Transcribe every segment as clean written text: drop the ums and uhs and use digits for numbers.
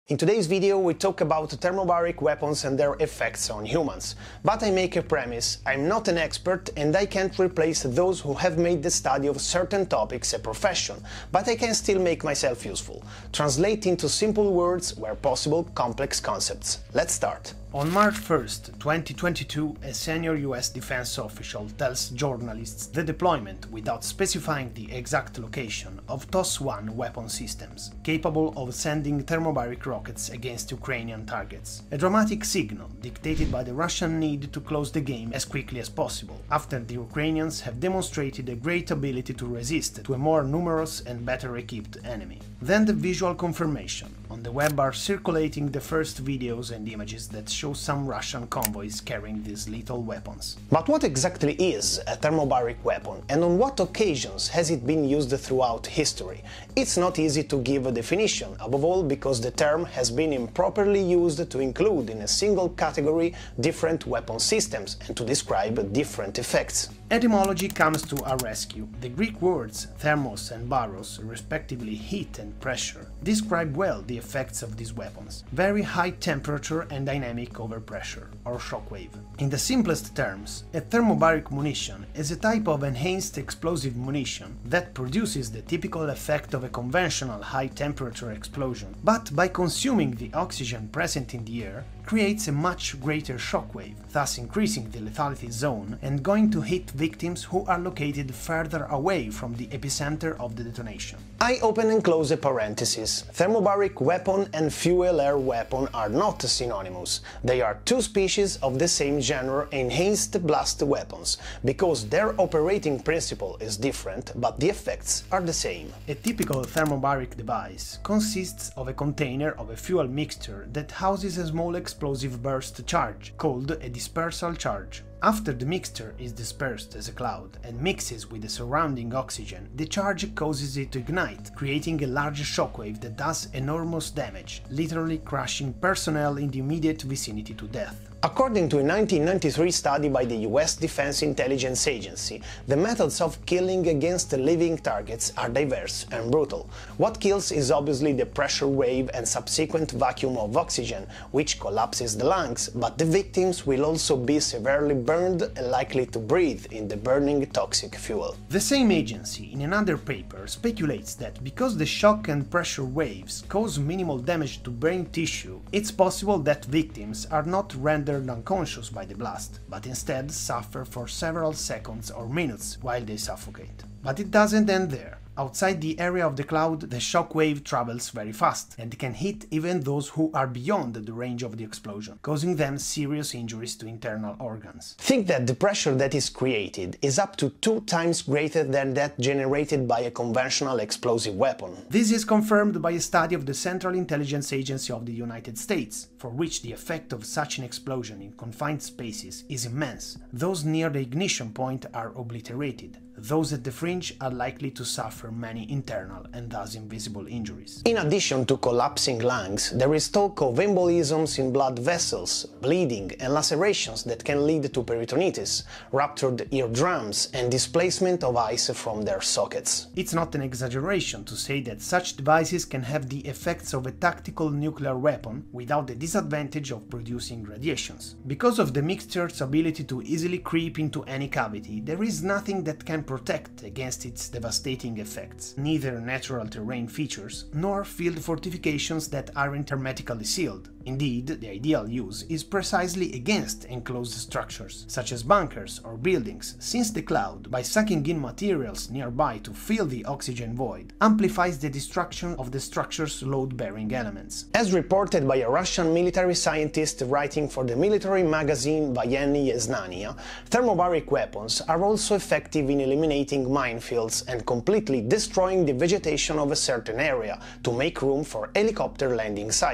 In today's video we talk about thermobaric weapons and their effects on humans. But I make a premise: I'm not an expert and I can't replace those who have made the study of certain topics a profession, but I can still make myself useful. Translate into simple words, where possible, complex concepts. Let's start. On March 1st, 2022, a senior US defense official tells journalists the deployment, without specifying the exact location, of TOS-1 weapon systems, capable of sending thermobaric rockets against Ukrainian targets. A dramatic signal dictated by the Russian need to close the game as quickly as possible, after the Ukrainians have demonstrated a great ability to resist to a more numerous and better equipped enemy. Then the visual confirmation. On the web are circulating the first videos and images that show some Russian convoys carrying these lethal weapons. But what exactly is a thermobaric weapon, and on what occasions has it been used throughout history? It's not easy to give a definition, above all because the term has been improperly used to include in a single category different weapon systems and to describe different effects. Etymology comes to our rescue. The Greek words thermos and baros, respectively heat and pressure, describe well the effects of these weapons: very high temperature and dynamic overpressure, or shockwave. In the simplest terms, a thermobaric munition is a type of enhanced explosive munition that produces the typical effect of a conventional high-temperature explosion, but by consuming the oxygen present in the air, creates a much greater shockwave, thus increasing the lethality zone and going to hit victims who are located further away from the epicenter of the detonation. I open and close a parenthesis. Thermobaric weapon and fuel air weapon are not synonymous. They are two species of the same genre, enhanced blast weapons, because their operating principle is different, but the effects are the same. A typical thermobaric device consists of a container of a fuel mixture that houses a small explosive burst charge, called a dispersal charge. After the mixture is dispersed as a cloud and mixes with the surrounding oxygen, the charge causes it to ignite, creating a large shockwave that does enormous damage, literally crushing personnel in the immediate vicinity to death. According to a 1993 study by the US Defense Intelligence Agency, the methods of killing against living targets are diverse and brutal. What kills is obviously the pressure wave and subsequent vacuum of oxygen, which collapses the lungs, but the victims will also be severely burned and likely to breathe in the burning toxic fuel. The same agency, in another paper, speculates that because the shock and pressure waves cause minimal damage to brain tissue, it's possible that victims are not rendered unconscious by the blast, but instead suffer for several seconds or minutes while they suffocate. But it doesn't end there. Outside the area of the cloud, the shock wave travels very fast and can hit even those who are beyond the range of the explosion, causing them serious injuries to internal organs. Think that the pressure that is created is up to 2 times greater than that generated by a conventional explosive weapon. This is confirmed by a study of the Central Intelligence Agency of the United States, for which the effect of such an explosion in confined spaces is immense. Those near the ignition point are obliterated. Those at the fringe are likely to suffer many internal and thus invisible injuries. In addition to collapsing lungs, there is talk of embolisms in blood vessels, bleeding and lacerations that can lead to peritonitis, ruptured eardrums and displacement of eyes from their sockets. It's not an exaggeration to say that such devices can have the effects of a tactical nuclear weapon without the disadvantage of producing radiations. Because of the mixture's ability to easily creep into any cavity, there is nothing that can protect against its devastating effects, neither natural terrain features nor field fortifications that aren't hermetically sealed. Indeed, the ideal use is precisely against enclosed structures, such as bunkers or buildings, since the cloud, by sucking in materials nearby to fill the oxygen void, amplifies the destruction of the structure's load-bearing elements. As reported by a Russian military scientist writing for the military magazine Voyenniye Znania, thermobaric weapons are also effective in eliminating minefields and completely destroying the vegetation of a certain area to make room for helicopter landing sites.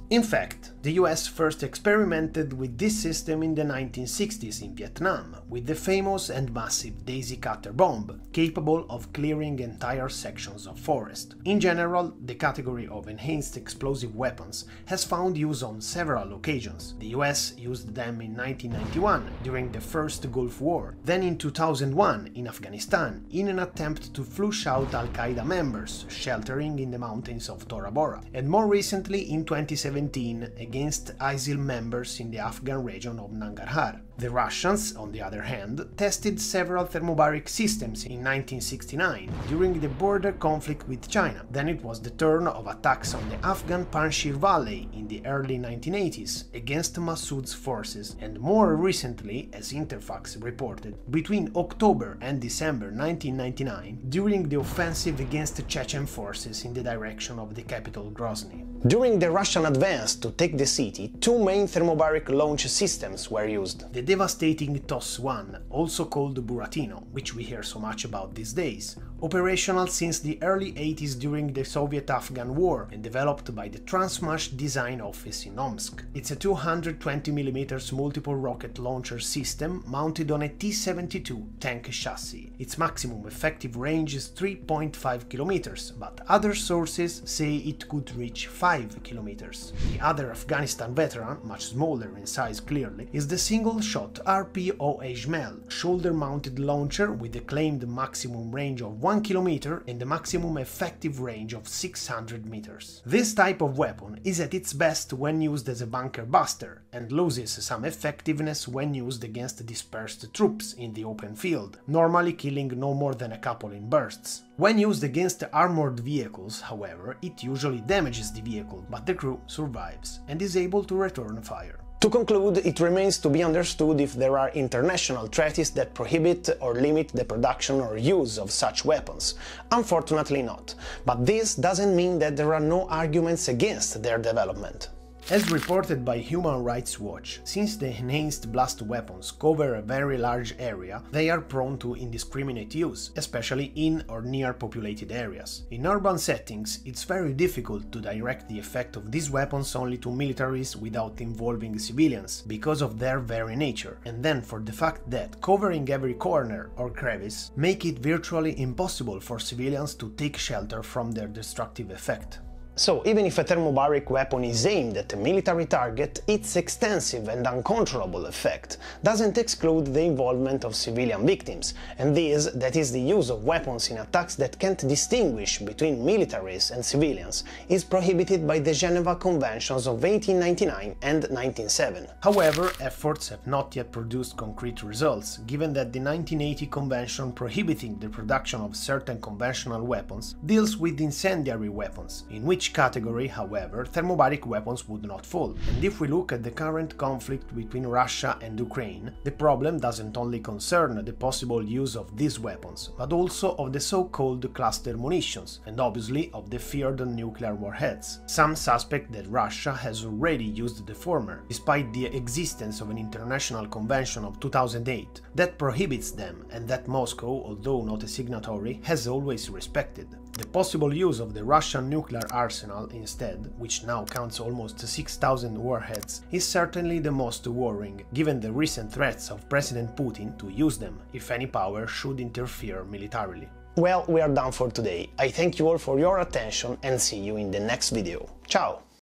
In fact, the US first experimented with this system in the 1960s in Vietnam, with the famous and massive Daisy Cutter bomb, capable of clearing entire sections of forest. In general, the category of enhanced explosive weapons has found use on several occasions. The US used them in 1991 during the First Gulf War, then in 2001 in Afghanistan in an attempt to flush out Al-Qaeda members sheltering in the mountains of Tora Bora, and more recently in 2017 against ISIL members in the Afghan region of Nangarhar. The Russians, on the other hand, tested several thermobaric systems in 1969 during the border conflict with China. Then it was the turn of attacks on the Afghan Panjshir Valley in the early 1980s against Massoud's forces, and more recently, as Interfax reported, between October and December 1999 during the offensive against Chechen forces in the direction of the capital Grozny. During the Russian advance to take the city, two main thermobaric launch systems were used. The devastating TOS-1, also called Buratino, which we hear so much about these days, operational since the early 80s during the Soviet-Afghan War and developed by the Transmash Design Office in Omsk. It's a 220mm multiple rocket launcher system mounted on a T-72 tank chassis. Its maximum effective range is 3.5 kilometers, but other sources say it could reach 5 kilometers. The other Afghanistan veteran, much smaller in size clearly, is the single-shot RPO-HMEL, shoulder-mounted launcher with a claimed maximum range of 1 kilometer and a maximum effective range of 600 meters. This type of weapon is at its best when used as a bunker buster and loses some effectiveness when used against dispersed troops in the open field, normally killing no more than a couple in bursts. When used against armored vehicles, however, it usually damages the vehicle, but the crew survives and is able to return fire. To conclude, it remains to be understood if there are international treaties that prohibit or limit the production or use of such weapons. Unfortunately not, but this doesn't mean that there are no arguments against their development. As reported by Human Rights Watch, since the enhanced blast weapons cover a very large area, they are prone to indiscriminate use, especially in or near populated areas. In urban settings, it's very difficult to direct the effect of these weapons only to militaries without involving civilians, because of their very nature, and then for the fact that covering every corner or crevice make it virtually impossible for civilians to take shelter from their destructive effect. So, even if a thermobaric weapon is aimed at a military target, its extensive and uncontrollable effect doesn't exclude the involvement of civilian victims, and that is the use of weapons in attacks that can't distinguish between militaries and civilians, is prohibited by the Geneva Conventions of 1899 and 1907. However, efforts have not yet produced concrete results, given that the 1980 Convention prohibiting the production of certain conventional weapons deals with incendiary weapons, in which category, however, thermobaric weapons would not fall. And if we look at the current conflict between Russia and Ukraine, the problem doesn't only concern the possible use of these weapons, but also of the so-called cluster munitions, and obviously of the feared nuclear warheads. Some suspect that Russia has already used the former, despite the existence of an international convention of 2008 that prohibits them and that Moscow, although not a signatory, has always respected. The possible use of the Russian nuclear arsenal instead, which now counts almost 6,000 warheads, is certainly the most worrying, given the recent threats of President Putin to use them if any power should interfere militarily. Well, we are done for today. I thank you all for your attention and see you in the next video. Ciao!